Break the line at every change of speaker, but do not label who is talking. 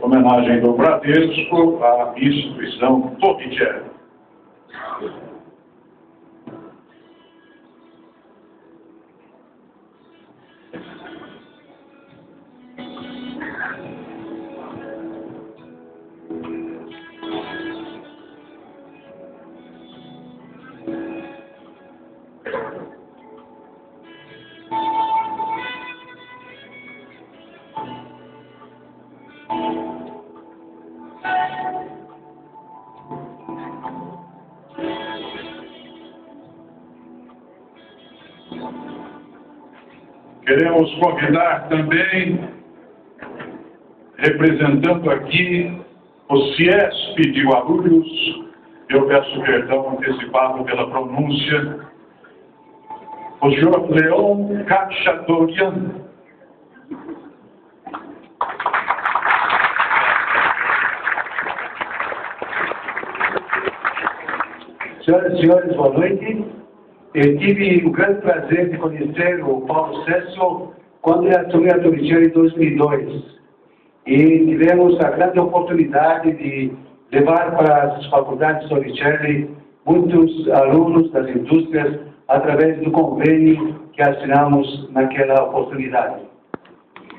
Homenagem do Bradesco à instituição Torricelli. Queremos convidar também, representando aqui o CIESP de Guarulhos, eu peço perdão antecipado pela pronúncia, o senhor Leon Khatchatorian.
Senhoras e senhores, boa noite. Eu tive o grande prazer de conhecer o Paulo Cesso quando ele assumiu a Torricelli em 2002. E tivemos a grande oportunidade de levar para as faculdades Torricelli muitos alunos das indústrias através do convênio que assinamos naquela oportunidade.